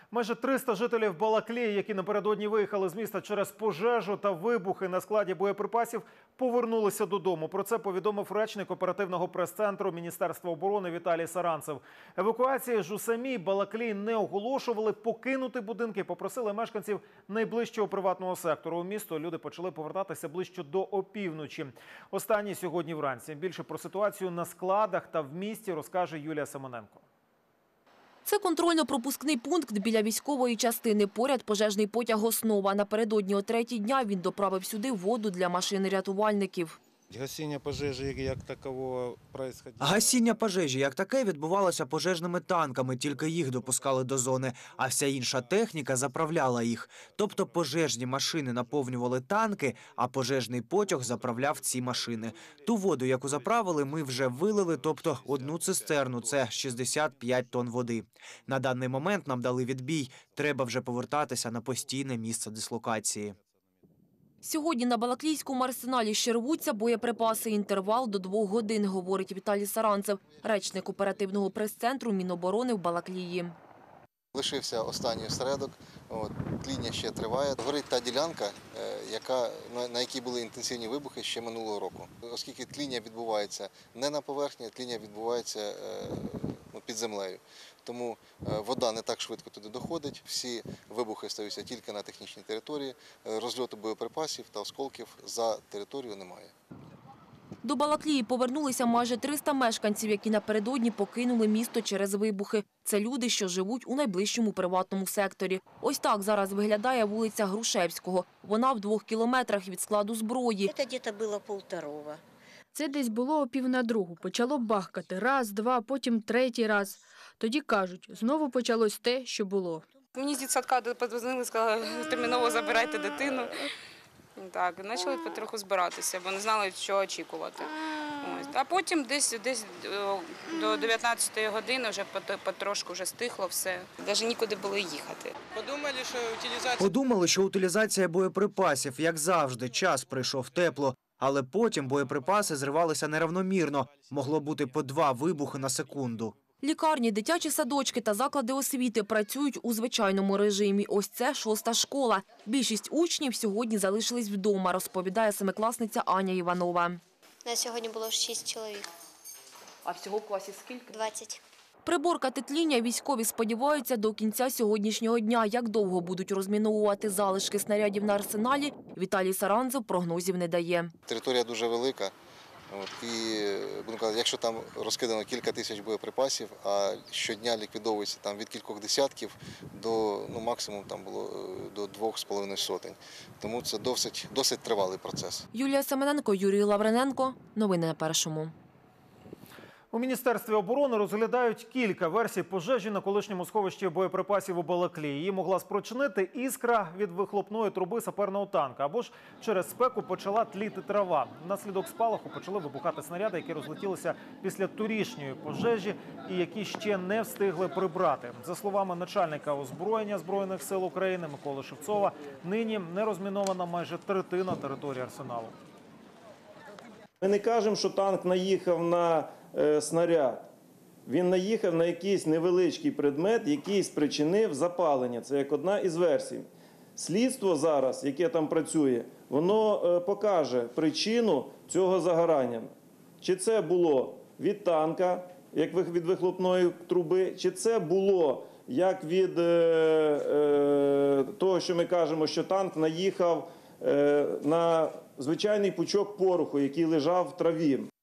Майже 300 жителів Балаклії, які напередодні виїхали з міста через пожежу та вибухи на складі боєприпасів, повернулися додому. Про це повідомив речник оперативного прес-центру Міністерства оборони Віталій Саранцев. Евакуації ж у самій Балаклії не оголошували. Покинути будинки попросили мешканців найближчого приватного сектору. У місто люди почали повертатися ближче до опівночі. Останні сьогодні вранці. Більше про ситуацію на складах та в місті розкаже Юлія Семененко. Це контрольно-пропускний пункт біля військової частини. Поряд пожежний потяг «Основа». Напередодні о 3-й дня він доправив сюди воду для машин рятувальників. Гасіння пожежі як таке відбувалося пожежними танками, тільки їх допускали до зони, а вся інша техніка заправляла їх. Тобто пожежні машини наповнювали танки, а пожежний потяг заправляв ці машини. Ту воду, яку заправили, ми вже вилили, тобто одну цистерну, це 65 тонн води. На даний момент нам дали відбій, треба вже повертатися на постійне місце дислокації. Сьогодні на Балаклійському арсеналі ще рвуться боєприпаси. Інтервал до 2 годин, говорить Віталій Саранцев, речник оперативного прес-центру Міноборони в Балаклії. Лишився останній осередок, тління ще триває. Горить та ділянка, на якій були інтенсивні вибухи ще минулого року. Оскільки тління відбувається не на поверхні, тління відбувається під землею. Тому вода не так швидко туди доходить, всі вибухи стаються тільки на технічній території, розльоту боєприпасів та осколків за територію немає. До Балаклії повернулися майже 300 мешканців, які напередодні покинули місто через вибухи. Це люди, що живуть у найближчому приватному секторі. Ось так зараз виглядає вулиця Грушевського. Вона в 2 кілометрах від складу зброї. Це десь було 1:30. Це десь було о 1:50. Почало бахкати. Раз, два, потім третій раз. Тоді кажуть, знову почалось те, що було. Мені з дитсадка подзвонили, сказали, терміново забирайте дитину. Так, почали потроху збиратися, бо не знали, що очікувати. А потім десь до 19-ї години вже потрошку вже стихло все. Навіть нікуди було їхати. Подумали, що утилізація боєприпасів, як завжди, час прийшов тепло. Але потім боєприпаси зривалися неравномірно. Могло бути по 2 вибухи на секунду. Лікарні, дитячі садочки та заклади освіти працюють у звичайному режимі. Ось це 6-та школа. Більшість учнів сьогодні залишились вдома, розповідає семикласниця Аня Іванова. На сьогодні було 6 чоловік. А всього в класі скільки? 20. Приборкати тління військові сподіваються до кінця сьогоднішнього дня. Як довго будуть розміновувати залишки снарядів на арсеналі, Віталій Саранцев прогнозів не дає. Територія дуже велика. Якщо там розкидано кілька тисяч боєприпасів, а щодня ліквідовується там від кількох десятків до максимум там було до 2,5 сотень. Тому це досить тривалий процес. Юлія Семененко, Юрій Лавриненко. Новини на Першому. У Міністерстві оборони розглядають кілька версій пожежі на колишньому сховищі боєприпасів у Балаклії. Її могла спричинити іскра від вихлопної труби саперного танка. Або ж через спеку почала тліти трава. Внаслідок спалаху почали вибухати снаряди, які розлетілися після торішньої пожежі і які ще не встигли прибрати. За словами начальника озброєння Збройних сил України Миколи Шевцова, нині не розмінована майже третина території арсеналу. Ми не кажемо, що танк наїхав на снаряд. Він наїхав на якийсь невеличкий предмет, який спричинив запалення. Це як одна із версій. Слідство зараз, яке там працює, воно покаже причину цього загорання. Чи це було від танка, як від вихлопної труби, чи це було як від того, що ми кажемо, що танк наїхав на звичайний пучок пороху, який лежав в траві.